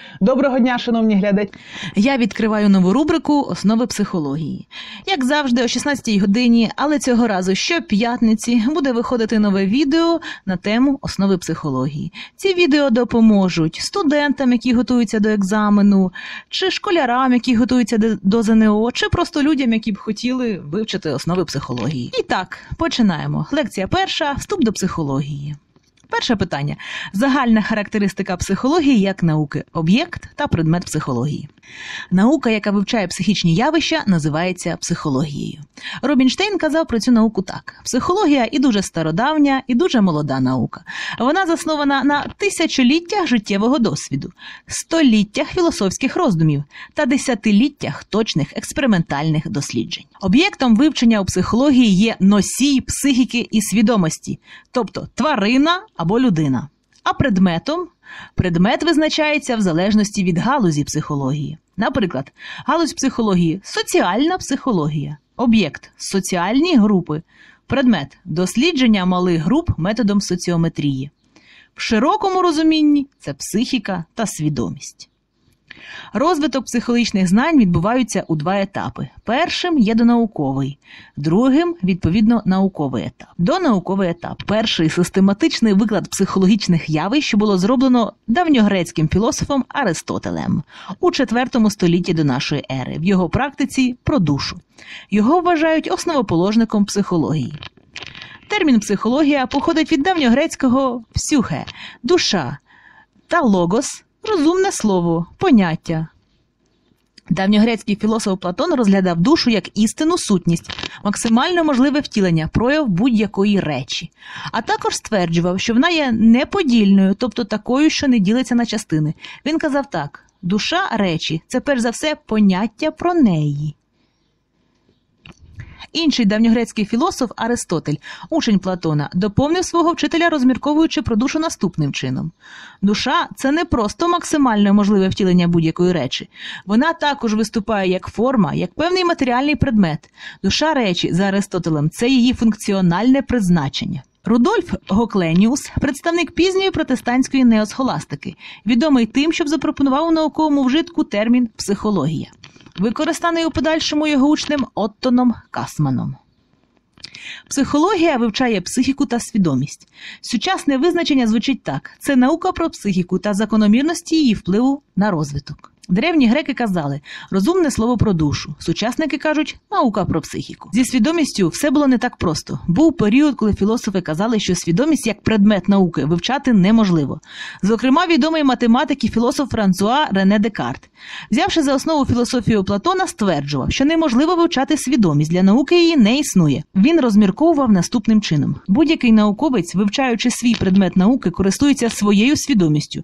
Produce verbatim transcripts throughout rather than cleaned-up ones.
Доброго дня, шановні глядачі! Я відкриваю нову рубрику «Основи психології». Як завжди, о шістнадцятій годині, але цього разу щоп'ятниці буде виходити нове відео на тему «Основи психології». Ці відео допоможуть студентам, які готуються до екзамену, чи школярам, які готуються до ЗНО, чи просто людям, які б хотіли вивчити основи психології. І так, починаємо. Лекція перша – вступ до психології. Перше питання. Загальна характеристика психології як науки, об'єкт та предмет психології. Наука, яка вивчає психічні явища, називається психологією. Рубінштейн казав про цю науку так. Психологія і дуже стародавня, і дуже молода наука. Вона заснована на тисячоліттях життєвого досвіду, століттях філософських роздумів та десятиліттях точних експериментальних досліджень. Об'єктом вивчення у психології є носій психіки і свідомості, тобто тварина або людина. А предметом? Предмет визначається в залежності від галузі психології. Наприклад, галузь психології – соціальна психологія. Об'єкт – соціальні групи. Предмет – дослідження малих груп методом соціометрії. В широкому розумінні – це психіка та свідомість. Розвиток психологічних знань відбуваються у два етапи. Першим є донауковий, другим, відповідно, науковий етап. Донауковий етап. Перший – систематичний виклад психологічних явищ, що було зроблено давньогрецьким філософом Аристотелем у четвертому столітті до нашої ери, в його практиці про душу. Його вважають основоположником психології. Термін «психологія» походить від давньогрецького «псюхе» – душа та «логос» – розумне слово, поняття. Давньогрецький філософ Платон розглядав душу як істинну сутність, максимально можливе втілення, прояв будь-якої речі. А також стверджував, що вона є неподільною, тобто такою, що не ділиться на частини. Він казав так: душа речі – це перш за все поняття про неї. Інший давньогрецький філософ Аристотель, учень Платона, доповнив свого вчителя, розмірковуючи про душу наступним чином. Душа – це не просто максимально можливе втілення будь-якої речі. Вона також виступає як форма, як певний матеріальний предмет. Душа речі, за Аристотелем, це її функціональне призначення. Рудольф Гокленіус, представник пізньої протестантської неосхоластики, відомий тим, що запропонував у науковому вжитку термін «психологія», використаний у подальшому його учнем Оттоном Касманом. Психологія вивчає психіку та свідомість. Сучасне визначення звучить так – це наука про психіку та закономірності її впливу на розвиток. Древні греки казали «розумне слово про душу», сучасники кажуть «наука про психіку». Зі свідомістю все було не так просто. Був період, коли філософи казали, що свідомість як предмет науки вивчати неможливо. Зокрема, відомий математик і філософ Франсуа Рене Декарт, взявши за основу філософію Платона, стверджував, що неможливо вивчати свідомість, для науки її не існує. Він розмірковував наступним чином. Будь-який науковець, вивчаючи свій предмет науки, користується своєю свідомістю.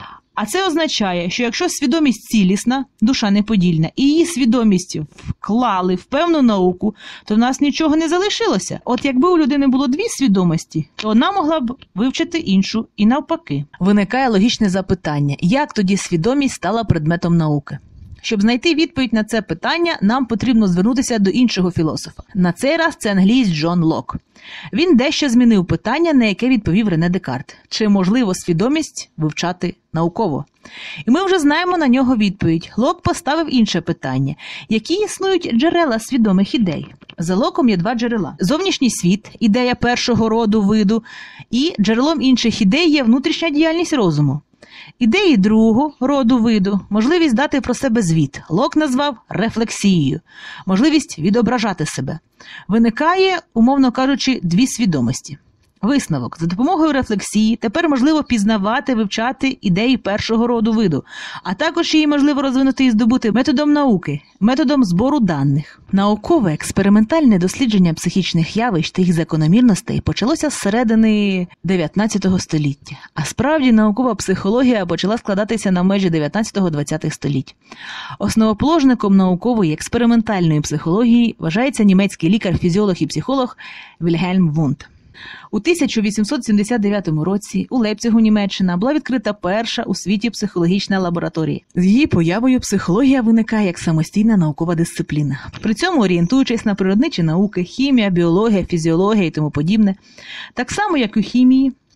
А це означає, що якщо свідомість цілісна, душа неподільна, і її свідомість вклали в певну науку, то в нас нічого не залишилося. От якби у людини було дві свідомості, то одна могла б вивчити іншу і навпаки. Виникає логічне запитання, як тоді свідомість стала предметом науки? Щоб знайти відповідь на це питання, нам потрібно звернутися до іншого філософа. На цей раз це англієць Джон Лок. Він дещо змінив питання, на яке відповів Рене Декарт. Чи можливо свідомість вивчати науково? І ми вже знаємо на нього відповідь. Лок поставив інше питання. Які існують джерела свідомих ідей? За Локом є два джерела. Зовнішній світ, ідея першого роду виду, і джерелом інших ідей є внутрішня діяльність розуму. Ідеї другого роду виду – можливість дати про себе звіт. Лок назвав рефлексією – можливість відображати себе. Виникає, умовно кажучи, дві свідомості. Висновок. За допомогою рефлексії тепер можливо пізнавати, вивчати ідеї першого роду виду, а також її можливо розвинути і здобути методом науки, методом збору даних. Наукове експериментальне дослідження психічних явищ та їх закономірностей почалося з середини дев'ятнадцятого століття, а справді наукова психологія почала складатися на межі дев'ятнадцятого-двадцятого століть. Основоположником наукової експериментальної психології вважається німецький лікар, фізіолог і психолог Вільгельм Вундт. У тисяча вісімсот сімдесят дев'ятому році у Лейпцигу, Німеччина, була відкрита перша у світі психологічна лабораторія. З її появою психологія виникає як самостійна наукова дисципліна. При цьому орієнтуючись на природничі науки, хімія, біологія, фізіологія і тому подібне, так само, як у хімії,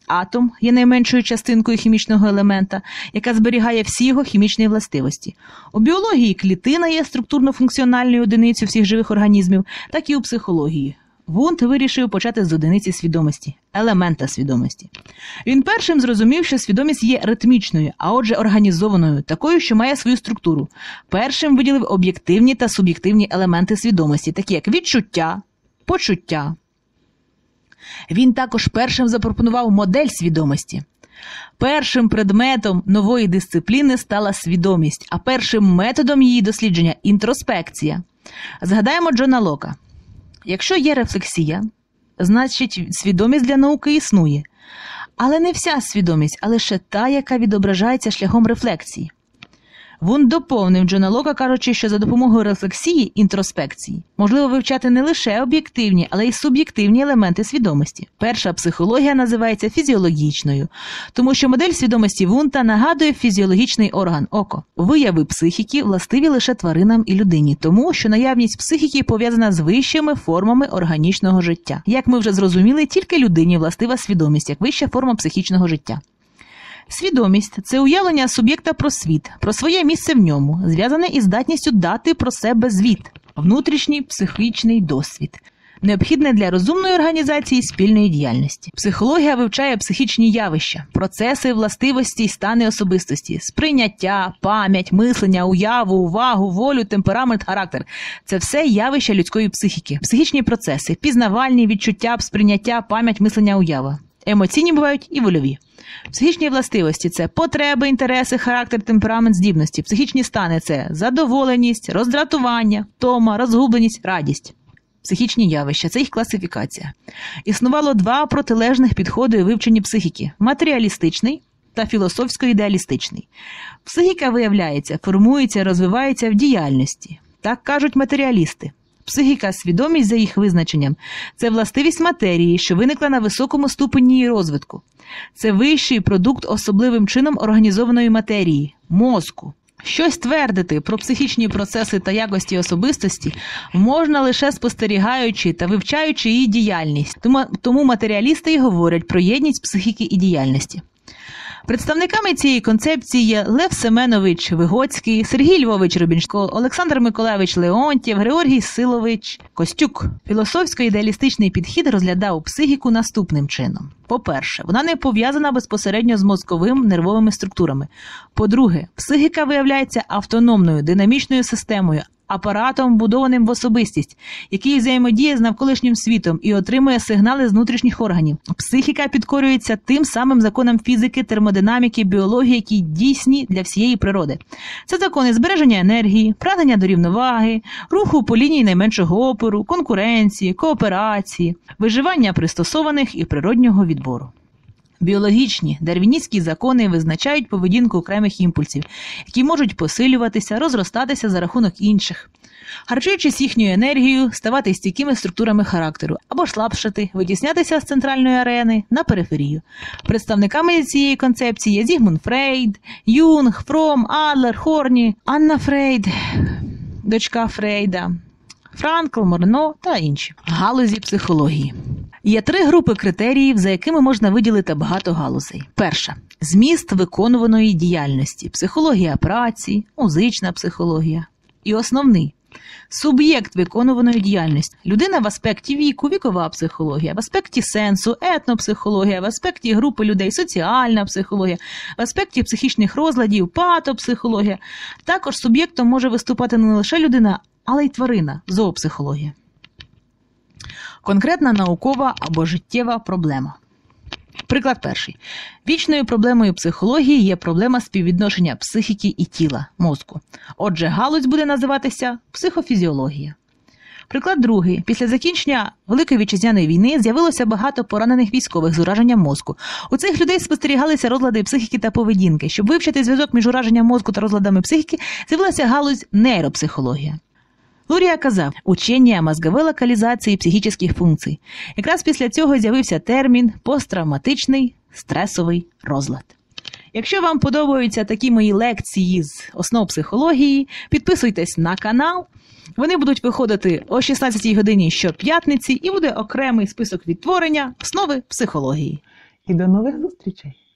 атом є найменшою частинкою хімічного елемента, яка зберігає всі його хімічні властивості. У біології клітина є структурно-функціональною одиницею всіх живих організмів, так і у психології. Вундт вирішив почати з одиниці свідомості – елемента свідомості. Він першим зрозумів, що свідомість є ритмічною, а отже організованою, такою, що має свою структуру. Першим виділив об'єктивні та суб'єктивні елементи свідомості, такі як відчуття, почуття. Він також першим запропонував модель свідомості. Першим предметом нової дисципліни стала свідомість, а першим методом її дослідження – інтроспекція. Згадаємо Джона Лока. Якщо є рефлексія, значить свідомість для науки існує. Але не вся свідомість, а лише та, яка відображається шляхом рефлексії. Вундт доповнив Джона Лока, кажучи, що за допомогою рефлексії, інтроспекції, можливо вивчати не лише об'єктивні, але й суб'єктивні елементи свідомості. Перша психологія називається фізіологічною, тому що модель свідомості Вундта нагадує фізіологічний орган – око. Вияви психіки властиві лише тваринам і людині, тому що наявність психіки пов'язана з вищими формами органічного життя. Як ми вже зрозуміли, тільки людині властива свідомість, як вища форма психічного життя. Свідомість – це уявлення суб'єкта про світ, про своє місце в ньому, зв'язане із здатністю дати про себе звіт, внутрішній психічний досвід, необхідне для розумної організації спільної діяльності. Психологія вивчає психічні явища, процеси, властивості й стани особистості, сприйняття, пам'ять, мислення, уяву, увагу, волю, темперамент, характер. Це все явища людської психіки. Психічні процеси, пізнавальні, відчуття, сприйняття, пам'ять, мислення, уява. Емоційні бувають і вольові. Психічні властивості – це потреби, інтереси, характер, темперамент, здібності. Психічні стани – це задоволеність, роздратування, втома, розгубленість, радість. Психічні явища – це їх класифікація. Існувало два протилежних підходи у вивченні психіки – матеріалістичний та філософсько-ідеалістичний. Психіка, виявляється, формується, розвивається в діяльності. Так кажуть матеріалісти. Психіка, свідомість за їх визначенням – це властивість матерії, що виникла на високому ступені її розвитку. Це вищий продукт особливим чином організованої матерії – мозку. Щось твердити про психічні процеси та якості особистості можна лише спостерігаючи та вивчаючи її діяльність. Тому, тому матеріалісти й говорять про єдність психіки і діяльності. Представниками цієї концепції є Лев Семенович Вигоцький, Сергій Львович Рубінштейн, Олександр Миколайович Леонтьєв, Георгій Силович Костюк. Філософсько-ідеалістичний підхід розглядав психіку наступним чином. По-перше, вона не пов'язана безпосередньо з мозковими нервовими структурами. По-друге, психіка виявляється автономною, динамічною системою, апаратом, вбудованим в особистість, який взаємодіє з навколишнім світом і отримує сигнали з внутрішніх органів. Психіка підкорюється тим самим законам фізики, термодинаміки, біології, які дійсні для всієї природи. Це закони збереження енергії, прагнення до рівноваги, руху по лінії найменшого опору, конкуренції, кооперації, виживання пристосованих і природнього відбору. Біологічні, дарвіністські закони визначають поведінку окремих імпульсів, які можуть посилюватися, розростатися за рахунок інших, харчуючись їхньою енергією, ставати стійкими структурами характеру, або слабшати, витіснятися з центральної арени на периферію. Представниками цієї концепції є Зігмунд Фрейд, Юнг, Фром, Адлер, Хорні, Анна Фрейд, дочка Фрейда, Франкл, Морно та інші. Галузі психології. Є три групи критеріїв, за якими можна виділити багато галузей. Перша – зміст виконуваної діяльності, психологія праці, музична психологія. І основний – суб'єкт виконуваної діяльності. Людина в аспекті віку, вікова психологія, в аспекті сенсу, етнопсихологія, в аспекті групи людей, соціальна психологія, в аспекті психічних розладів, патопсихологія. Також суб'єктом може виступати не лише людина, але й тварина, зоопсихологія. Конкретна наукова або життєва проблема. Приклад перший. Вічною проблемою психології є проблема співвідношення психіки і тіла, мозку. Отже, галузь буде називатися психофізіологія. Приклад другий. Після закінчення Великої Вітчизняної війни з'явилося багато поранених військових з ураженням мозку. У цих людей спостерігалися розлади психіки та поведінки. Щоб вивчити зв'язок між ураженням мозку та розладами психіки, з'явилася галузь нейропсихологія. Лурія казав «учення о мозговій локалізації психічних функцій». Якраз після цього з'явився термін посттравматичний стресовий розлад. Якщо вам подобаються такі мої лекції з основ психології, підписуйтесь на канал. Вони будуть виходити о шістнадцятій годині щоп'ятниці і буде окремий список відтворення основи психології. і до нових зустрічей!